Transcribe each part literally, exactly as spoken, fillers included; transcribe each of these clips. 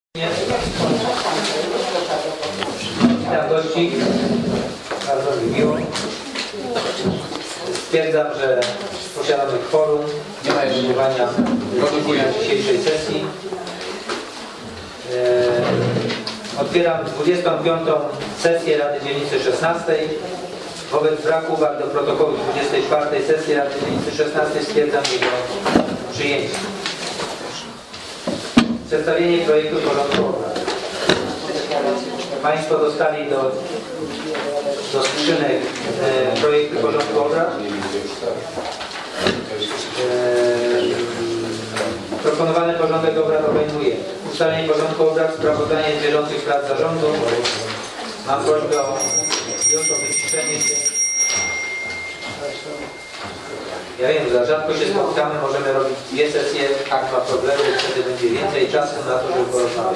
Witam gości, bardzo mi miło. Stwierdzam, że posiadamy kworum do podejmowania dzisiejszej sesji. Otwieram dwudziestą piątą sesję Rady Dzielnicy szesnastej. Wobec braku uwag do protokołu dwudziestej czwartej sesji Rady Dzielnicy szesnastej stwierdzam jego przyjęcie. Przedstawienie projektu porządku obrad. Państwo dostali do, do skrzynek e, projekty porządku obrad. E, proponowany porządek obrad obejmuje ustalenie porządku obrad, sprawozdanie z bieżących prac zarządu. Mam prośbę o, już o wyciszenie się. Ja wiem, za rzadko się spotykamy, możemy robić dwie sesje, jak ma problemy, wtedy będzie więcej czasu na to, żeby porozmawiać.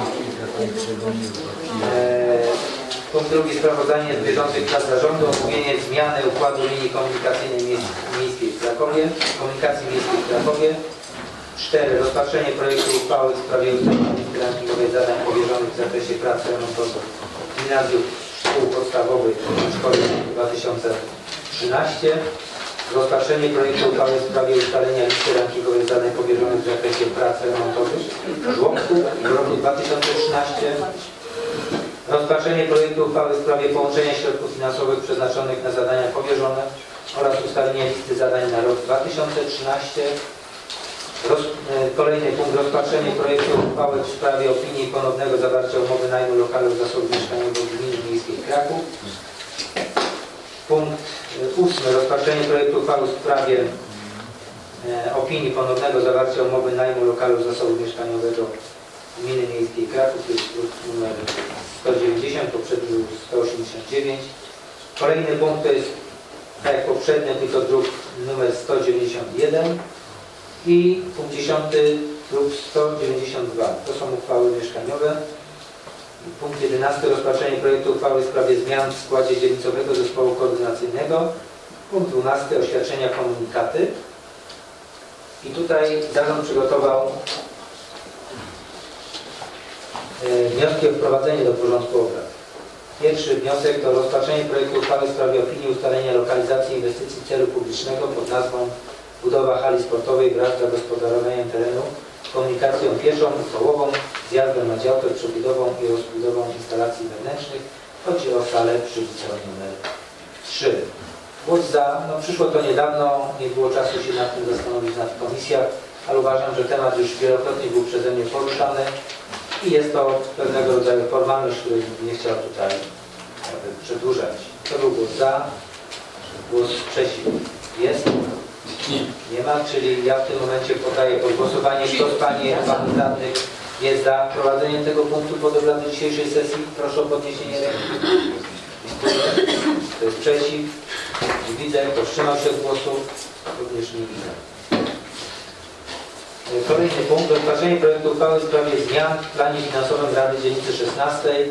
Eee, punkt drugi, sprawozdanie z bieżących prac zarządu, omówienie zmiany układu linii komunikacyjnej miejskiej w Krakowie, komunikacji miejskiej w Krakowie. cztery. Rozpatrzenie projektu uchwały w sprawie ustalenia listy rankingowej zadań powierzonych w zakresie prac remontowych gimnazjów, szkół podstawowych w szkole dwa tysiące trzynaście. Rozpatrzenie projektu uchwały w sprawie ustalenia listy rankingowej zadań powierzonych w zakresie prac remontowych żłobków w roku dwa tysiące trzynastym. Rozpatrzenie projektu uchwały w sprawie połączenia środków finansowych przeznaczonych na zadania powierzone oraz ustalenia listy zadań na rok dwa tysiące trzynasty. Roz, kolejny punkt. Rozpatrzenie projektu uchwały w sprawie opinii ponownego zawarcia umowy najmu lokalu zasobu mieszkaniowego Gminy Miejskiej Kraków. Punkt ósmy. Rozpatrzenie projektu uchwały w sprawie e, opinii ponownego zawarcia umowy najmu lokalu zasobu mieszkaniowego Gminy Miejskiej Kraków. To jest druk numer sto dziewięćdziesiąt, poprzedni był sto osiemdziesiąt dziewięć. Kolejny punkt to jest, tak jak poprzednio, tylko druk numer sto dziewięćdziesiąt jeden i punkt dziesiąty, druk sto dziewięćdziesiąt dwa. To są uchwały mieszkaniowe. Punkt jedenasty. Rozpatrzenie projektu uchwały w sprawie zmian w składzie dzielnicowego zespołu koordynacyjnego. Punkt dwunasty. Oświadczenia, komunikaty. I tutaj zarząd przygotował e, wnioski o wprowadzenie do porządku obrad. Pierwszy wniosek to rozpatrzenie projektu uchwały w sprawie opinii ustalenia lokalizacji inwestycji celu publicznego pod nazwą budowa hali sportowej wraz z zagospodarowaniem terenu, komunikacją pieszą i kołową, zjazdem na działkę, przebudową i rozbudową instalacji wewnętrznych. Chodzi o salę przy ulicy numer trzy. Głos za, no przyszło to niedawno, nie było czasu się nad tym zastanowić nad komisjach, ale uważam, że temat już wielokrotnie był przeze mnie poruszany i jest to pewnego rodzaju formalność, której nie chciał tutaj przedłużać. To był głos za, głos przeciw. Jest? Nie. Nie ma, czyli ja w tym momencie podaję pod głosowanie. Kto z Pani i Panów Radnych jest za wprowadzeniem tego punktu pod obrady dzisiejszej sesji? Proszę o podniesienie ręki. Kto jest przeciw? Nie widzę. Kto wstrzymał się od głosu? Również nie widzę. Kolejny punkt. Rozpatrzenie projektu uchwały w sprawie zmian w planie finansowym Rady Dzielnicy szesnastej.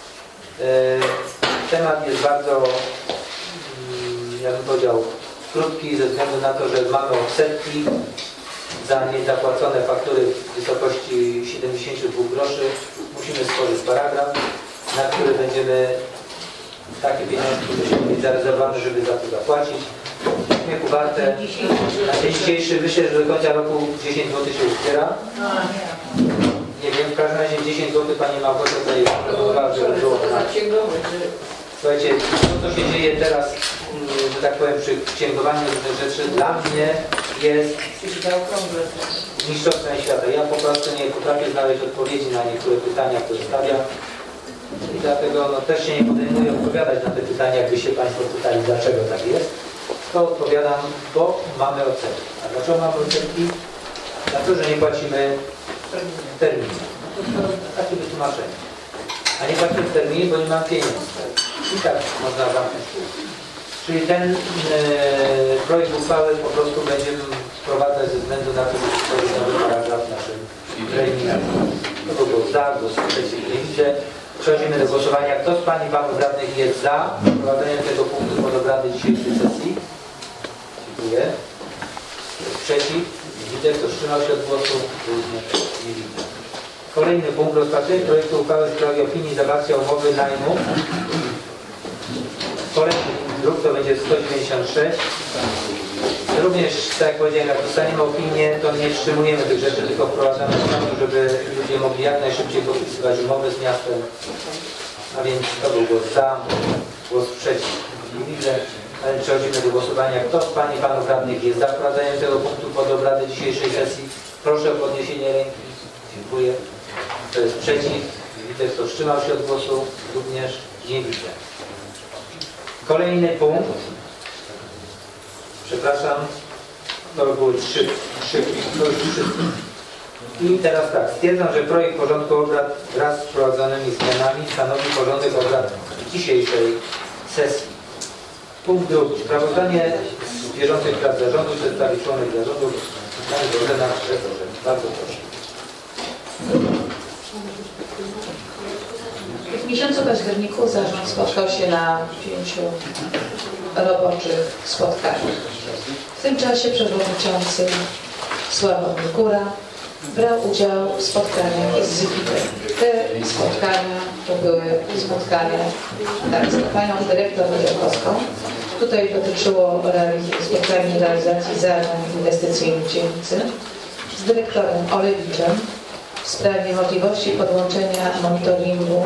Temat jest bardzo, ja bym powiedział, krótki ze względu na to, że mamy odsetki za niezapłacone faktury w wysokości siedemdziesięciu dwóch groszy. Musimy stworzyć paragraf, na który będziemy takie pieniądze musimy mieć zarezerwowane, żeby za to zapłacić. Śmiechu warte. Na dzień dzisiejszy myślę, że do końca roku dziesięć złotych się uzbiera. Nie wiem, w każdym razie dziesięć złotych Pani Małgorzata tutaj proponowała, żeby było na... Słuchajcie, to co się dzieje teraz, że tak powiem, przy księgowaniu różnych rzeczy, dla mnie jest mistrzostwem świata. Ja po prostu nie potrafię znaleźć odpowiedzi na niektóre pytania, które stawiam. I dlatego no, też się nie podejmuję odpowiadać na te pytania, jakby się Państwo pytali, dlaczego tak jest. To odpowiadam, bo mamy odsetki. A dlaczego mamy odsetki? Dlatego, że nie płacimy w terminie. Takie wytłumaczenie. A nie płacimy w terminie, bo nie mam pieniędzy. I tak można zamknąć. Czyli ten e, projekt uchwały po prostu będziemy wprowadzać ze względu na to, że stworzyć nowy paragraf w naszym terminalu. To było za, głos przeciw, nie widzę. Przechodzimy do głosowania. Kto z Pani i Panów Radnych jest za wprowadzeniem tego punktu pod obrady dzisiejszej sesji? Dziękuję. Przeciw? Nie widzę. Kto wstrzymał się od głosu? Nie widzę. Kolejny punkt. Rozpatrzenie projektu uchwały w sprawie opinii zawarcia umowy najmu. Kolejny druk to będzie sto dziewięćdziesiąt sześć. Również, tak jak powiedziałem, jak dostaniemy opinię, to nie wstrzymujemy tych rzeczy, tylko wprowadzamy to, żeby ludzie mogli jak najszybciej podpisywać umowy z miastem. A więc to był głos za, głos przeciw. Nie widzę, ale przechodzimy do głosowania. Kto z Pań i Panów Radnych jest za wprowadzeniem tego punktu pod obrady dzisiejszej sesji? Proszę o podniesienie ręki. Dziękuję. Kto jest przeciw? Widzę, kto wstrzymał się od głosu. Również nie widzę. Kolejny punkt. Przepraszam. To były trzy. trzy, to już trzy. I teraz tak. Stwierdzam, że projekt porządku obrad wraz z wprowadzonymi zmianami stanowi porządek obrad dzisiejszej sesji. Punkt drugi. Sprawozdanie z bieżących prac zarządu przedstawi członek zarządu Pani Bożena Grzegorz. Bardzo proszę. W miesiącu październiku zarząd spotkał się na pięciu roboczych spotkaniach. W tym czasie przewodniczący Sławomir Góra brał udział w spotkaniach z Zygitem. Te spotkania to były spotkania tak, z panią dyrektor Wojciechowską. Tutaj dotyczyło spotkania realizacji zadań inwestycyjnych dzielnicy z dyrektorem Olewiczem w sprawie możliwości podłączenia monitoringu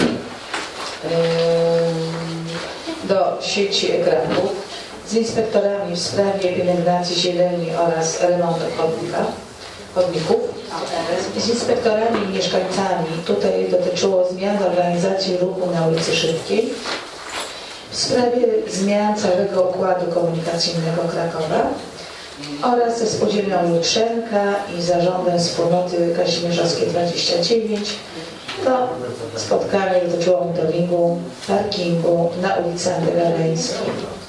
yy, do sieci ekranów, z inspektorami w sprawie pielęgnacji zieleni oraz remontu chodnika, chodników, z inspektorami i mieszkańcami. Tutaj dotyczyło zmian w organizacji ruchu na ulicy Szybkiej, w sprawie zmian całego układu komunikacyjnego Krakowa oraz ze Spółdzielnią Jutrzenka i Zarządem Wspólnoty Kazimierzowskiej dwadzieścia dziewięć. To spotkanie dotyczyło monitoringu parkingu na ulicy Antygareńskiej.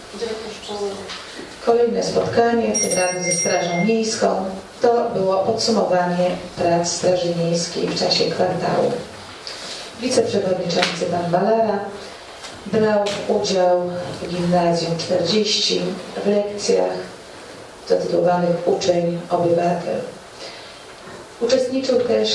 Kolejne spotkanie, tym razem ze Strażą Miejską, to było podsumowanie prac Straży Miejskiej w czasie kwartału. Wiceprzewodniczący pan Balara brał udział w Gimnazjum czterdzieści w lekcjach zatytułowanych Uczeń Obywatel. Uczestniczył też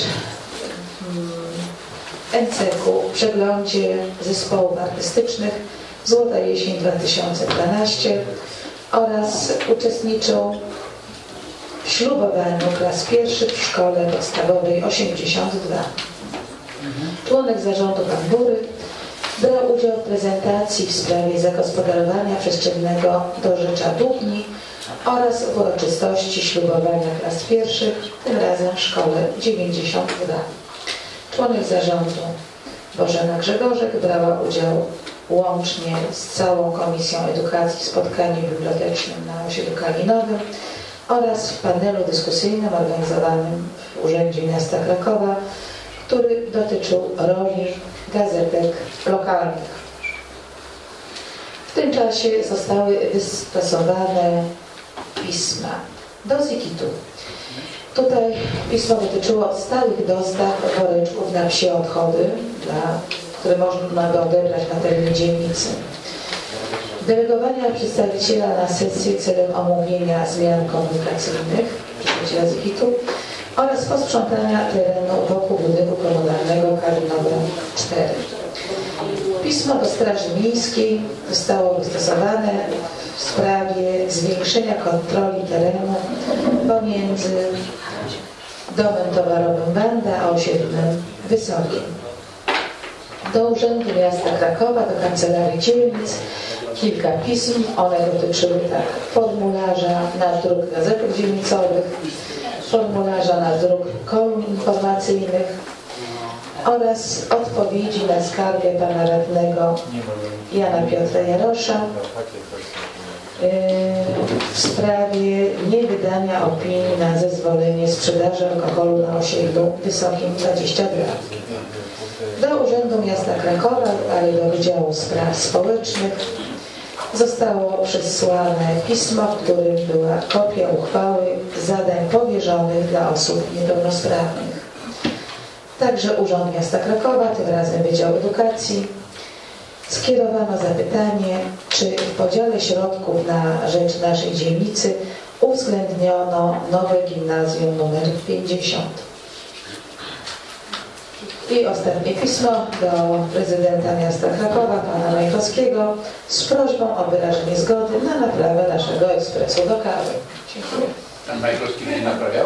w N C K-u w przeglądzie zespołów artystycznych Złota Jesień dwa tysiące dwanaście oraz uczestniczył w ślubowaniu klas pierwszych w szkole podstawowej osiemdziesiąt dwa. Członek zarządu pan Bury brał udział w prezentacji w sprawie zagospodarowania przestrzennego dorzecza Długni oraz w uroczystości ślubowania klas pierwszych, tym razem w szkole dziewięćdziesiąt dwa. Członek zarządu Bożena Grzegorzek brała udział łącznie z całą Komisją Edukacji w spotkaniu bibliotecznym na osiedlu Kalinowym oraz w panelu dyskusyjnym organizowanym w Urzędzie Miasta Krakowa, który dotyczył roli gazetek lokalnych. W tym czasie zostały wystosowane pisma do Zygitu. Tutaj pismo dotyczyło stałych dostaw woreczków na psie odchody, dla, które można by odebrać na terenie dzielnicy. Delegowania przedstawiciela na sesję celem omówienia zmian komunikacyjnych przedstawiciela Zygitu oraz posprzątania terenu wokół budynku komunalnego Kalinowe cztery. Pismo do Straży Miejskiej zostało wystosowane w sprawie zwiększenia kontroli terenu pomiędzy domem towarowym Wanda a osiedlem Wysokim. Do Urzędu Miasta Krakowa, do Kancelarii Dzielnic kilka pism. One dotyczyły tak formularza na druk gazetek dzielnicowych, formularza na druk kolumn informacyjnych oraz odpowiedzi na skargę pana radnego Jana Piotra Jarosza w sprawie niewydania opinii na zezwolenie sprzedaży alkoholu na osiedlu Wysokim dwadzieścia dwa. Do Urzędu Miasta Krakowa, ale do Wydziału Spraw Społecznych zostało przesłane pismo, w którym była kopia uchwały zadań powierzonych dla osób niepełnosprawnych. Także Urząd Miasta Krakowa, tym razem Wydział Edukacji, skierowano zapytanie, czy w podziale środków na rzecz naszej dzielnicy uwzględniono nowe gimnazjum numer pięćdziesiąt. I ostatnie pismo do prezydenta miasta Krakowa, pana Majchowskiego, z prośbą o wyrażenie zgody na naprawę naszego ekspresu do kawy. Dziękuję. Pan Majchowski będzie naprawiał?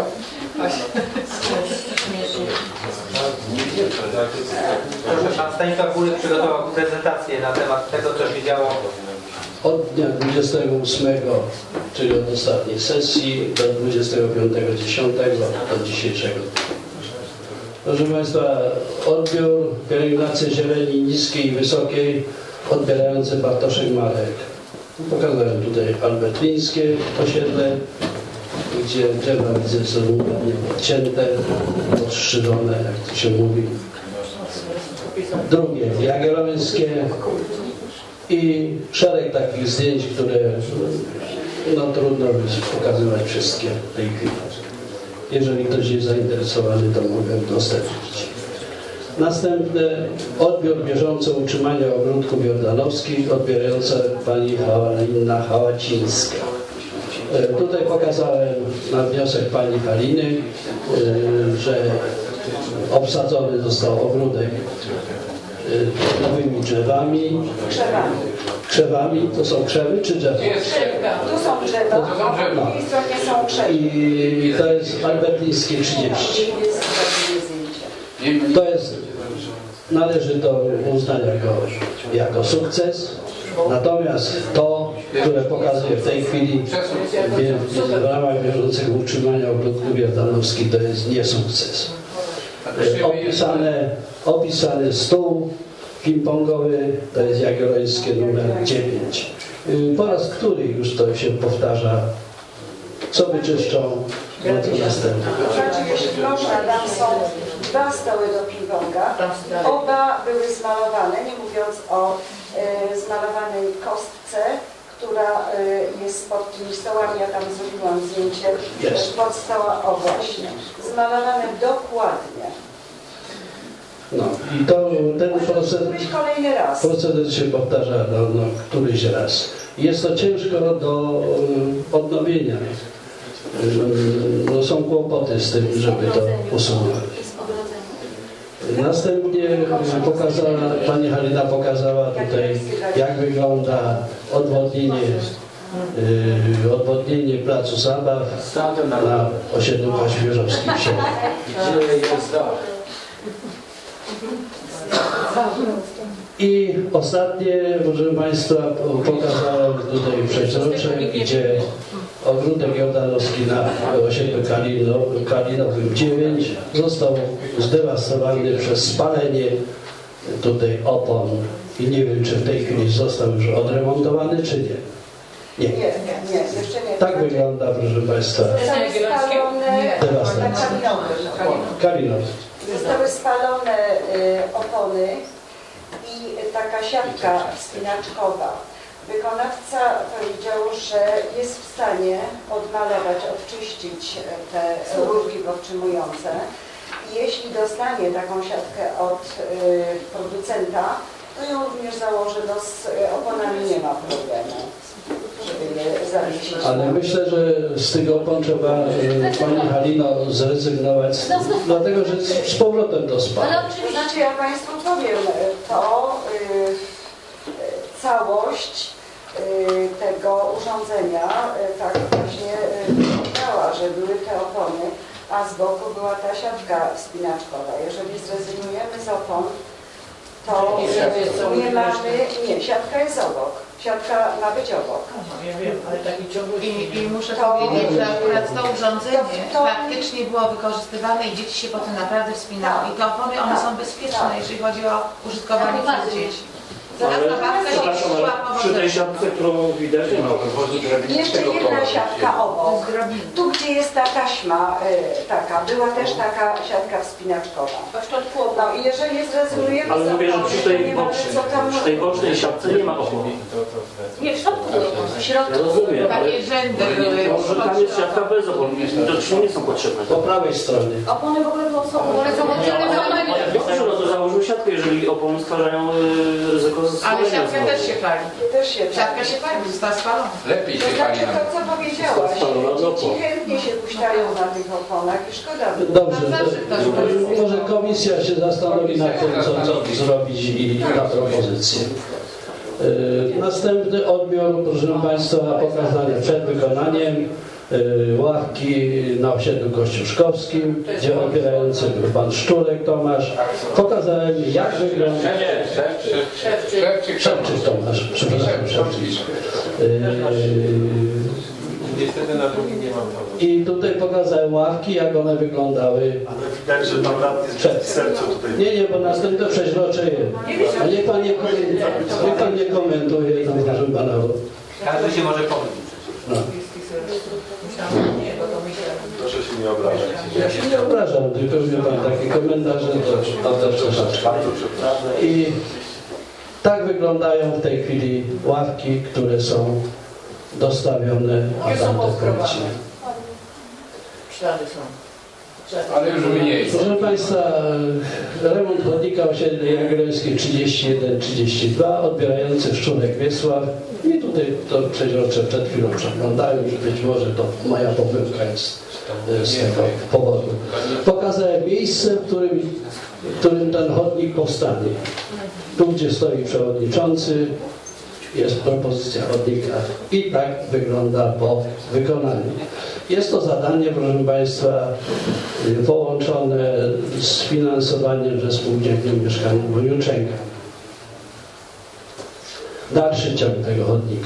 Proszę, pan Stanisław Bulik przygotował prezentację na temat tego, co się działo. Od dnia dwudziestego ósmego, czyli od ostatniej sesji, do dwudziestego piątego dziesiątego, do dzisiejszego dnia. Proszę Państwa, odbiór, pielęgnację zieleni niskiej i wysokiej, odbierający Bartoszek Marek. Pokazałem tutaj albertyńskie osiedle, gdzie drzewa widzę są ładnie odcięte, odstrzyżone, jak to się mówi. Drugie, jagiellońskie i szereg takich zdjęć, które no trudno by pokazywać wszystkie w tej chwili. Jeżeli ktoś jest zainteresowany, to mogę udostępnić. Następne, odbiór bieżący utrzymania ogródków jordanowskich, odbierająca pani Halina Hałacińska. Tutaj pokazałem na wniosek pani Haliny, że obsadzony został ogródek nowymi drzewami. Krzewami. Krzewami, to są krzewy czy drzewa? Tu są drzewa, To są drzewa. a po drugiej stronie są krzewy. I to jest albertyńskie trzydzieści. To jest, należy to uznać jako, jako sukces. Natomiast to, które pokazuję w tej chwili w ramach bieżącego utrzymania ogródków jordanowskich, to jest nie sukces. Opisane, opisany stół ping-pongowy, to jest jagiellońskie numer dziewięć. Po raz który już to się powtarza. Co wyczyszczą, no to następne. Jeśli można, tam są dwa stoły do ping-ponga. Oba były zmalowane, nie mówiąc o y, zmalowanej kostce, która y, jest pod tymi stołami. Ja tam zrobiłam zdjęcie Jest. pod stoła, o właśnie. Zmalowane dokładnie. No i to ten proceder, kolejny raz. proceder się powtarza no, no, któryś raz. Jest to ciężko do um, odnowienia. Um, no, są kłopoty z tym, żeby to usunąć. Następnie pokazała, pani Halina pokazała tutaj, jak wygląda odwodnienie, yy, odwodnienie placu zabaw na osiedlu Kazimierzowskim w Siedlu. I ostatnie, proszę Państwa, pokazałem tutaj przeźroczek, gdzie ogródek jordanowski na osiedlu Kalino, Kalinowym dziewięć został zdewastowany przez spalenie tutaj opon i nie wiem, czy w tej chwili został już odremontowany, czy nie. Nie. Nie, nie, nie, jeszcze nie. Tak wygląda, proszę Państwa, Zostały spalone dewastacja. Kalinowy. Zostały spalone y, opony i taka siatka wspinaczkowa. Wykonawca powiedział, że jest w stanie odmalować, odczyścić te rurki podtrzymujące. I jeśli dostanie taką siatkę od y, producenta, to ją również założy. No, z oponami nie ma problemu, żeby je zawiesić. Ale myślę, że z tego opon trzeba, e, pani Halino, zrezygnować, dlatego że z powrotem to spada. Ale oczywiście ja Państwu powiem, to y, y, całość y, tego urządzenia y, tak właśnie wyglądała, że były te opony, a z boku była ta siatka spinaczkowa. Jeżeli zrezygnujemy z opon, to y, nie mamy, nie, siatka jest obok. Siatka ma być obok. Ja wiem, ale taki ciągły... I, I muszę To- powiedzieć, że akurat to urządzenie To- to- faktycznie było wykorzystywane i dzieci się potem naprawdę wspinały. I te opony, one są bezpieczne, jeżeli chodzi o użytkowanie przez dzieci. Zaraz Ale, zabawka się przepraszam, szła ale przy tej siatce, którą widać, nie ma. Jeszcze jedna siatka obok. Tu, gdzie jest ta taśma y, taka, była też taka siatka wspinaczkowa. No i jeżeli zrezygnujemy Ale z mówię, że opony, przy to tej nie mamy bocznej, co tam... przy tej bocznej siatce nie ma opon. Nie, w środku były opony. W środku Ja rozumiem, ale takie rzędy były. może tam jest siatka bez opon, widocznie nie są potrzebne. Po prawej stronie. Opony w ogóle są... One są oddzielone. Dobrze, no to założmy siatkę, jeżeli opony stwarzają y, ryzyko Ale spalenia siatka znowu. też się pali. Też się Siatka się pali, została spalona. Lepiej To się znaczy pali to, nam. co powiedziałaś, Spalona do dzieci opon. chętnie się puszczają na tych oponach i szkoda by było. Dobrze, to, może komisja się zastanowi nad tym, co, co zrobić i na propozycję. Yy, Następny odbiór, proszę Państwa, pokazane przed wykonaniem yy, ławki na osiedlu kościuszkowskim, gdzie opierający był pan Szczurek Tomasz. Pokazałem, jak wygląda... Szewczyk, Szewczyk Tomasz, przepraszam, Szewczyk. Yy, Niestety na drugi nie mam tego. I tutaj pokazałem ławki, jak one wyglądały. Ale widać, że tam rad jest Przed. w sercu tutaj. Nie, nie, bo następne przeźrocze je. A niech pan nie komentuje, niech pan nie komentuje, no, proszę pana. bo- Każdy się może pomylić. No. Proszę się nie obrażać. Ja się nie obrażam, tylko wie pan, takie komentarze to, to też troszeczkę. Bardzo przepraszam. I tak wyglądają w tej chwili ławki, które są dostawione Nie są adaptować. Ślady są. Ale już mniej. Proszę Państwa, remont chodnika osiedla Jagiellońskie trzydzieści jeden trzydzieści dwa, odbierający Szczurek Wiesław. I tutaj to przeźrocze przed chwilą przeglądałem, że być może to moja pomyłka jest e, z tego powodu. Pokazałem miejsce, w którym, w którym ten chodnik powstanie. Tu, gdzie stoi przewodniczący, jest propozycja chodnika i tak wygląda po wykonaniu. Jest to zadanie, proszę Państwa, połączone z finansowaniem ze spółdzielnią mieszkaniową Juczenka. Dalszy ciąg tego chodnika.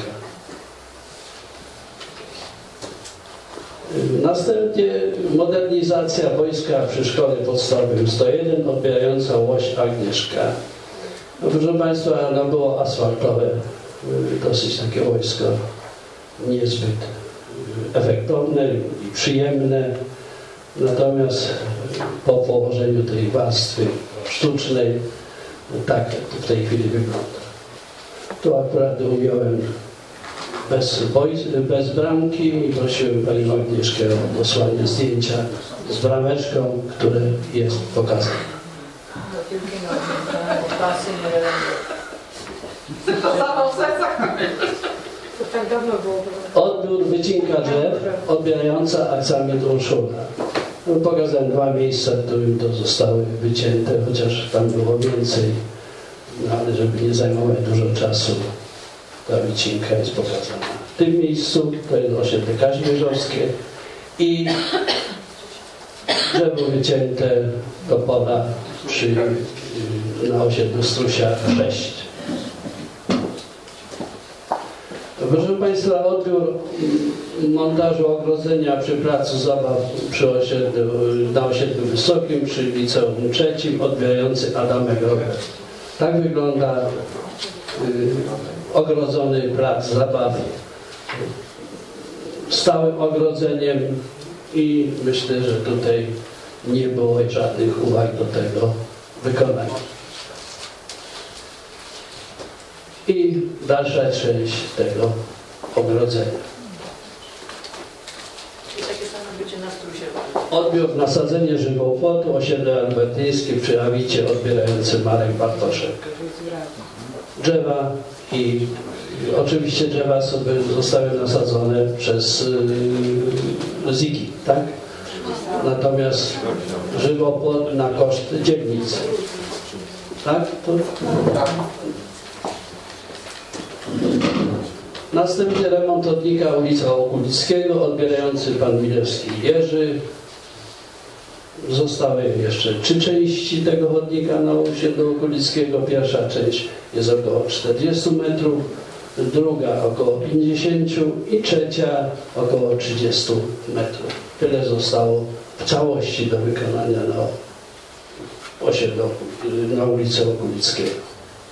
Następnie modernizacja wojska przy szkole podstawowej sto jeden, odbierająca Łoś Agnieszka. No, proszę Państwa, no było asfaltowe, dosyć takie wojsko niezbyt efektowne i przyjemne. Natomiast po położeniu tej warstwy sztucznej tak w tej chwili wygląda. Tu akurat umiałem bez, bez bramki i prosiłem Panią Agnieszkę o dosłanie zdjęcia z brameczką, które jest pokazane. Tak dawno było. Odbiór wycinka drzew odbierająca akcament Urszula. No, pokazałem dwa miejsca, w którym to zostały wycięte, chociaż tam było więcej, no, ale żeby nie zajmować dużo czasu, ta wycinka jest pokazana. W tym miejscu to jest osiedle Kazimierzowskie i drzewo wycięte do pola przy, na osiedlu Strusia sześć. Proszę Państwa, odbiór montażu ogrodzenia przy placu zabaw przy osiedlu, na osiedlu Wysokim przy liceum trzecim, odbierający Adamek Robert. Tak wygląda y, ogrodzony plac zabaw stałym ogrodzeniem i myślę, że tutaj nie było żadnych uwag do tego wykonania. I dalsza część tego ogrodzenia. I takie samo będzie na Strusie. Odbiór, nasadzenie żywopłotu, osiedle albertyńskie przy Awicie, odbierający Marek Bartoszek. Drzewa i oczywiście drzewa sobie zostały nasadzone przez yy, Zigi, tak? Natomiast żywopłot na koszt dzielnicy. Tak? To... Następnie remont chodnika ulica Okulickiego, odbierający pan Milewski Jerzy. Zostały jeszcze trzy części tego chodnika na osiedlu Okulickiego. Pierwsza część jest około czterdziestu metrów, druga około pięćdziesięciu i trzecia około trzydziestu metrów. Tyle zostało w całości do wykonania na osiedlu, na ulicy Okulickiego.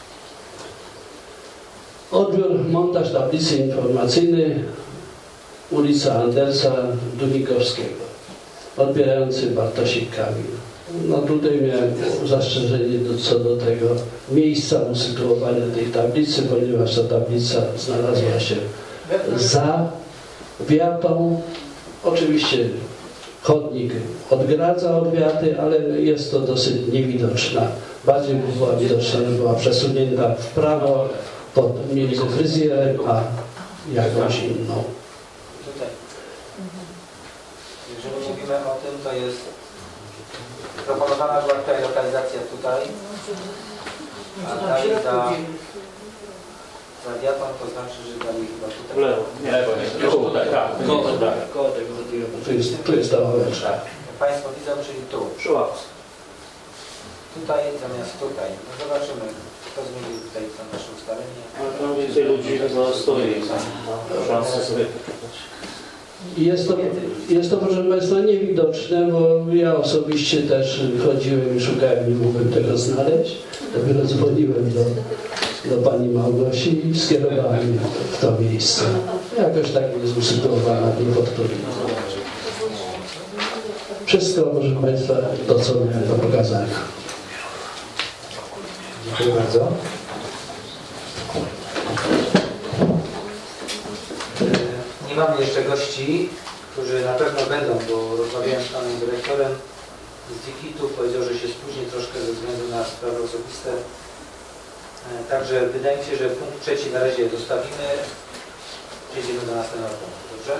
Odbiór, montaż tablicy informacyjnej, ulica Andersa Dunikowskiego, odbierający Bartosik Kamil. No tutaj miałem zastrzeżenie do, co do tego miejsca usytuowania tej tablicy, ponieważ ta tablica znalazła się za wiatą. Oczywiście chodnik odgradza od wiaty, ale jest to dosyć niewidoczna bardziej była widoczna, była przesunięta w prawo pod, między fryzjerem a jakąś inną. Tutaj. Jeżeli mówimy o tym, to jest proponowana była tutaj lokalizacja tutaj, a dalej za, za wiatą, to znaczy, że dalej chyba tutaj. W lewo. Nie, nie, tutaj, tak. Koło tego. Tu jest, tu jest ta ławeczka. Państwo widzą, czyli tu. Przy ławce. Tutaj zamiast tutaj. No zobaczymy, kto zmienił tutaj to nasze ustalenie. Ale tam więcej ludzi chyba stoi. Ma szansę sobie poczytać. Jest to, jest to, proszę Państwa, niewidoczne, bo ja osobiście też chodziłem i szukałem, nie mogłem tego znaleźć. Dopiero dzwoniłem do, do pani Małgosi i skierowałem mnie w to miejsce. Jakoś tak jest usytuowana, nie podkryta. Wszystko, proszę Państwa, to co miałem do pokazania. Dziękuję bardzo. Nie mamy jeszcze gości, którzy na pewno będą, bo rozmawiałem z panem dyrektorem z Wikitu, powiedział, że się spóźni troszkę ze względu na sprawy osobiste. Także wydaje mi się, że punkt trzeci na razie zostawimy. Przejdziemy do następnego punktu. Dobrze?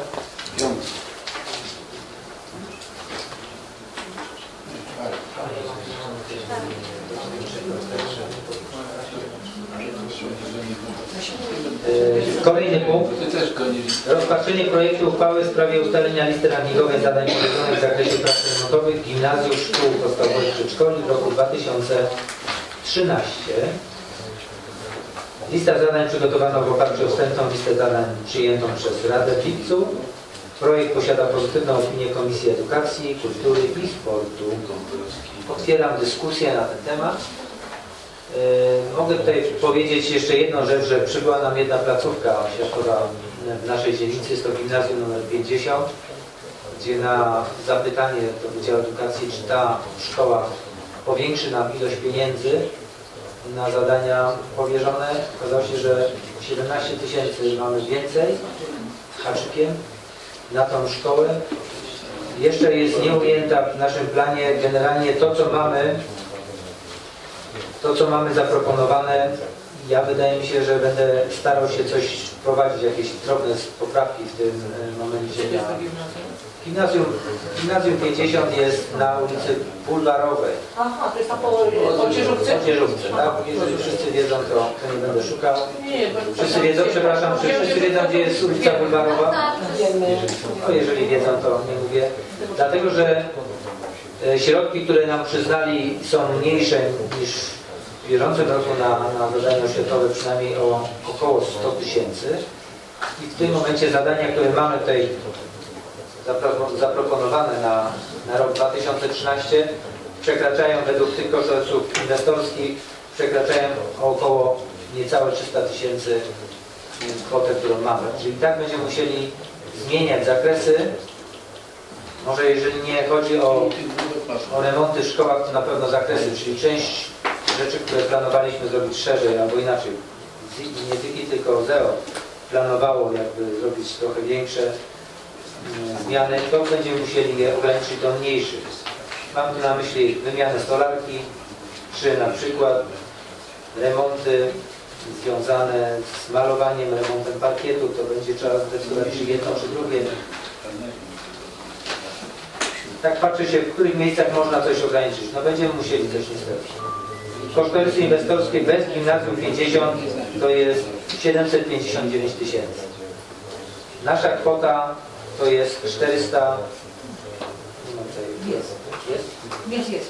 Kolejny punkt. Rozpatrzenie projektu uchwały w sprawie ustalenia listy rankingowej zadań powierzonych w zakresie prac remontowych gimnazjów, szkół podstawowych, przedszkoli w roku dwa tysiące trzynastym. Lista zadań przygotowano w oparciu o wstępną listę zadań przyjętą przez Radę w lipcu. Projekt posiada pozytywną opinię Komisji Edukacji, Kultury i Sportu. Otwieram dyskusję na ten temat. Yy, mogę tutaj powiedzieć jeszcze jedną rzecz, że przybyła nam jedna placówka oświatowa w naszej dzielnicy, jest to gimnazjum numer pięćdziesiąt, gdzie na zapytanie do Wydziału Edukacji, czy ta szkoła powiększy nam ilość pieniędzy na zadania powierzone, okazało się, że siedemnaście tysięcy mamy więcej z haczykiem na tą szkołę. Jeszcze jest nieujęta w naszym planie generalnie to, co mamy To, co mamy zaproponowane, ja wydaje mi się, że będę starał się coś wprowadzić, jakieś drobne poprawki w tym momencie. Na gimnazjum, gimnazjum pięćdziesiąt jest na ulicy Bulwarowej. Aha, to jest na Pocieszówce? Pocieszówce, tak? Jeżeli wszyscy wiedzą, to, to nie będę szukał. Wszyscy wiedzą, przepraszam, czy wszyscy wiedzą, gdzie jest ulica Bulwarowa? No, jeżeli wiedzą, to nie mówię. Dlatego, że środki, które nam przyznali, są mniejsze niż w bieżącym roku na, na zadania oświatowe, przynajmniej o około sto tysięcy. I w tym momencie zadania, które mamy tutaj zaproponowane na, na rok dwa tysiące trzynasty, przekraczają według tych kosztów inwestorskich, przekraczają o około niecałe trzysta tysięcy kwotę, którą mamy. Czyli tak będziemy musieli zmieniać zakresy. Może jeżeli nie chodzi o, o remonty w szkołach, to na pewno zakresy, czyli część rzeczy, które planowaliśmy zrobić szerzej, albo inaczej, nie tylko, tylko Z E O planowało jakby zrobić trochę większe zmiany, to będziemy musieli je ograniczyć do mniejszych. Mam tu na myśli wymianę stolarki, czy na przykład remonty związane z malowaniem, remontem parkietu, to będzie trzeba zdecydować, czy jedno, czy drugie. Tak patrzy się, w których miejscach można coś ograniczyć. No będziemy musieli coś niestety. Kosztorysy inwestorskie bez gimnazjum pięćdziesiąt to jest siedemset pięćdziesiąt dziewięć tysięcy. Nasza kwota to jest czterysta... Jest. Jest? Jest, jest.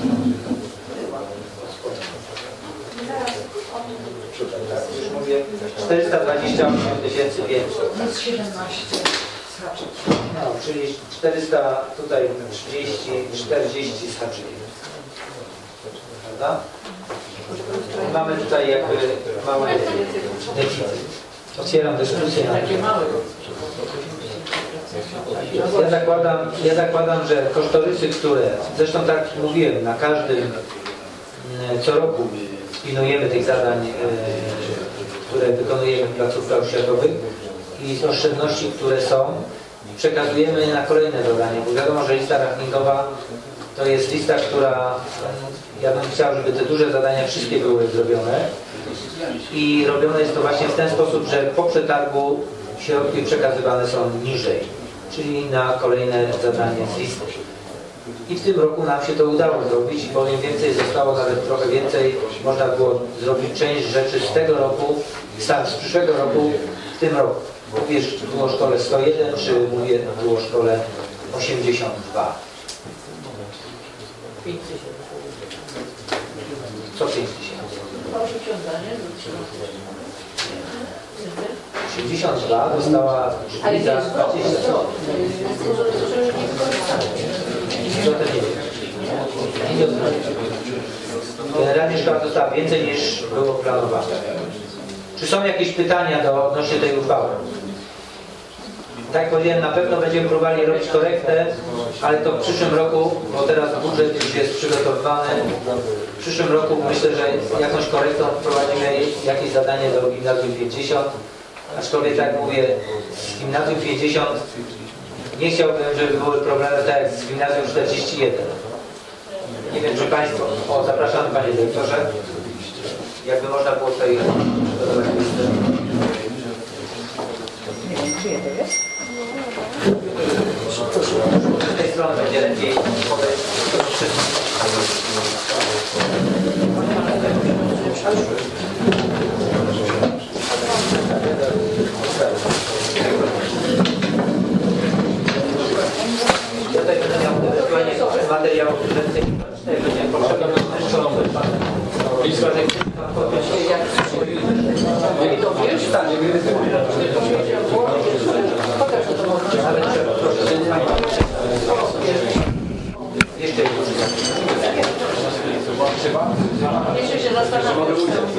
Już mówię, czterysta dwadzieścia osiem tysięcy pięćset. Jest siedemnaście. No, czyli czterysta, tutaj trzydzieści, czterdzieści z haczykiem. Prawda? Mamy tutaj jakby mały deficyt. Otwieram dyskusję na ten temat. Ja zakładam, ja zakładam, że kosztorysy, które, zresztą tak mówiłem, na każdym, co roku pilnujemy tych zadań, które wykonujemy w placówkach oświatowych i z oszczędności, które są, przekazujemy na kolejne zadanie, bo wiadomo, że lista rankingowa To jest lista, która, ja bym chciał, żeby te duże zadania wszystkie były zrobione i robione jest to właśnie w ten sposób, że po przetargu środki przekazywane są niżej, czyli na kolejne zadanie z listy. I w tym roku nam się to udało zrobić i powiem więcej, zostało nawet trochę więcej, można było zrobić część rzeczy z tego roku, z przyszłego roku, w tym roku. Mówisz, było w szkole sto jeden, czy mówię, było w szkole osiemdziesiąt dwa. Co pięć tysięcy? osiemdziesiąt dwa dostała szpica dwadzieścia. Co to nie wiem. Generalnie szkoła dostała więcej niż było planowane. Czy są jakieś pytania do odnośnie tej uchwały? Tak jak powiedziałem, na pewno będziemy próbowali robić korektę, ale to w przyszłym roku, bo teraz budżet już jest przygotowywany, w przyszłym roku myślę, że jakąś korektą wprowadzimy jakieś zadanie do gimnazjum pięćdziesiąt, aczkolwiek tak jak mówię, z gimnazjum pięćdziesiąt nie chciałbym, żeby były problemy tak jak z gimnazjum czterdzieści jeden. Nie wiem, czy Państwo, o zapraszamy Panie Dyrektorze, jakby można było tutaj przygotować listę. Nie wiem, czyje to jest? Z tej strony będzie lepiej podejść. Ja tutaj będę miał ewentualnie materiał, który będzie potrzebny. Jeszcze Jeszcze się zastanawiam.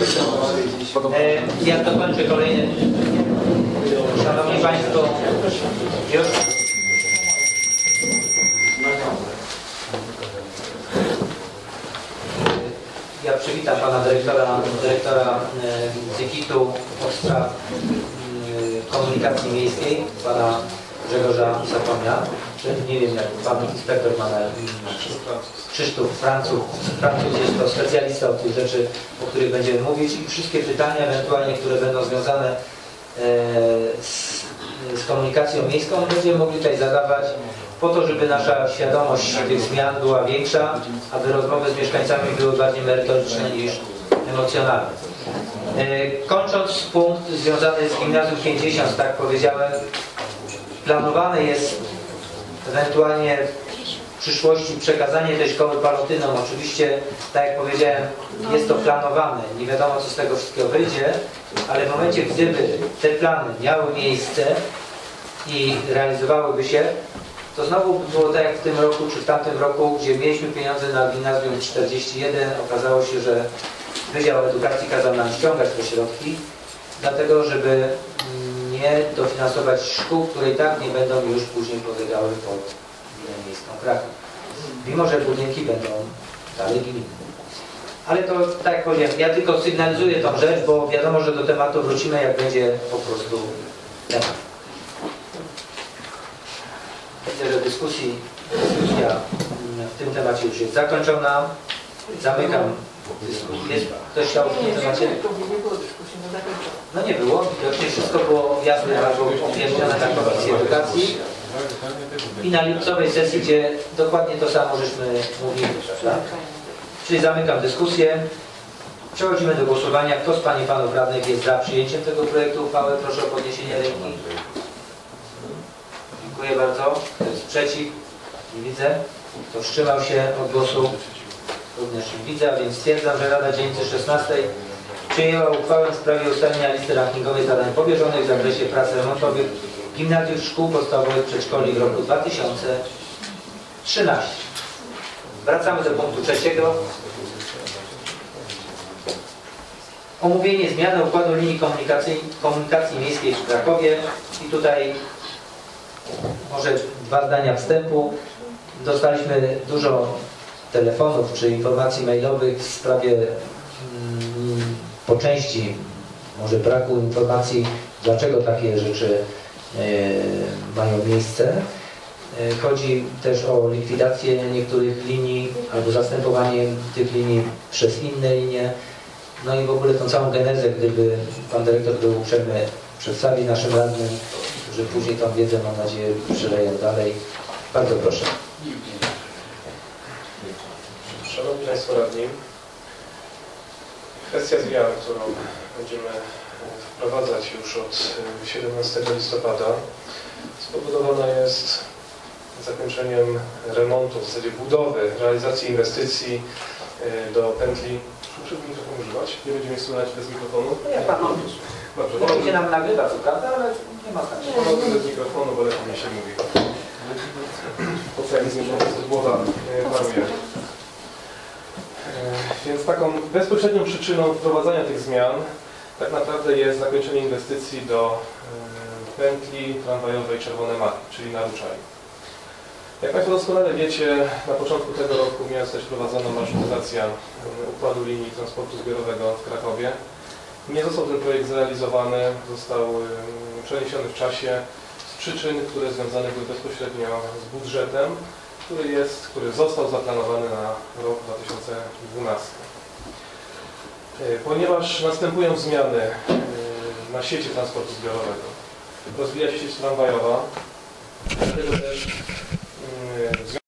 Ja dokończę kolejny. Szanowni Państwo, już. Ja przywitam Pana Dyrektora, dyrektora Zykitu od spraw komunikacji miejskiej, Pana Grzegorza Sakonia. Nie wiem, jak Pan Inspektor ma na Krzysztof Francuz. Francuz jest to specjalista od tych rzeczy, o których będziemy mówić i wszystkie pytania ewentualnie, które będą związane z, z komunikacją miejską, będziemy mogli tutaj zadawać po to, żeby nasza świadomość tych zmian była większa, aby rozmowy z mieszkańcami były bardziej merytoryczne niż emocjonalne. Kończąc punkt związany z gimnazjum pięćdziesiąt, tak powiedziałem, planowane jest ewentualnie w przyszłości przekazanie tej szkoły palotynom. Oczywiście, tak jak powiedziałem, jest to planowane. Nie wiadomo, co z tego wszystkiego wyjdzie, ale w momencie, gdyby te plany miały miejsce i realizowałyby się, to znowu by było tak jak w tym roku, czy w tamtym roku, gdzie mieliśmy pieniądze na gimnazjum czterdzieści jeden. Okazało się, że Wydział Edukacji kazał nam ściągać te środki, dlatego żeby nie dofinansować szkół, które i tak nie będą już później podlegały pod gminę miejską Kraków. Mimo że budynki będą dalej gminne. Ale to, tak jak powiedziałem, ja tylko sygnalizuję tą rzecz, bo wiadomo, że do tematu wrócimy, jak będzie po prostu temat. Widzę, że dyskusji, dyskusja w tym temacie już jest zakończona. Zamykam dyskusję. Jest ktoś chciał w tym temacie? No nie było. Widocznie wszystko było jasne albo objaśnione na Komisji Edukacji. I na lipcowej sesji, gdzie dokładnie to samo żeśmy mówili. Prawda? Czyli zamykam dyskusję. Przechodzimy do głosowania. Kto z Pań i Panów Radnych jest za przyjęciem tego projektu uchwały? Proszę o podniesienie ręki. Dziękuję bardzo. Kto jest przeciw? Nie widzę. Kto wstrzymał się od głosu? Również nie widzę, a więc stwierdzam, że Rada Dzielnicy szesnastej przyjęła uchwałę w sprawie ustalenia listy rankingowej zadań powierzonych w zakresie prac remontowych gimnazjów, szkół podstawowych, przedszkoli w roku dwa tysiące trzynastym. Wracamy do punktu trzeciego. Omówienie zmiany układu linii komunikacji, komunikacji miejskiej w Krakowie. I tutaj może dwa zdania wstępu. Dostaliśmy dużo telefonów czy informacji mailowych w sprawie mm, po części może braku informacji, dlaczego takie rzeczy e, mają miejsce. E, Chodzi też o likwidację niektórych linii albo zastępowanie tych linii przez inne linie. No i w ogóle tą całą genezę, gdyby Pan Dyrektor był uprzejmy przedstawić naszym radnym, że później tą wiedzę, mam nadzieję, przeleję dalej. Bardzo proszę. Szanowni Państwo Radni, kwestia zmian, którą będziemy wprowadzać już od siedemnastego listopada, spowodowana jest zakończeniem remontu, w zasadzie budowy, realizacji inwestycji do pętli. Muszę mikrofon używać, nie będzie mnie słuchać bez mikrofonu. No jak Pan odniósł. Dobrze, Będzie nam nagrywa, co prawda, ale nie ma znaczenia. ponownie bez mikrofonu, bo lepiej mi się mówi. Potencjalnie głowa paruje. Więc taką bezpośrednią przyczyną wprowadzania tych zmian tak naprawdę jest zakończenie inwestycji do pętli tramwajowej Czerwone Maki, czyli na Ruczaju. Jak Państwo doskonale wiecie, na początku tego roku miała zostać wprowadzona marszytyzacja układu linii transportu zbiorowego w Krakowie. Nie został ten projekt zrealizowany, został przeniesiony w czasie z przyczyn, które związane były bezpośrednio z budżetem, który jest, który został zaplanowany na rok dwa tysiące dwunasty. Ponieważ następują zmiany na sieci transportu zbiorowego, rozwija się sieć tramwajowa,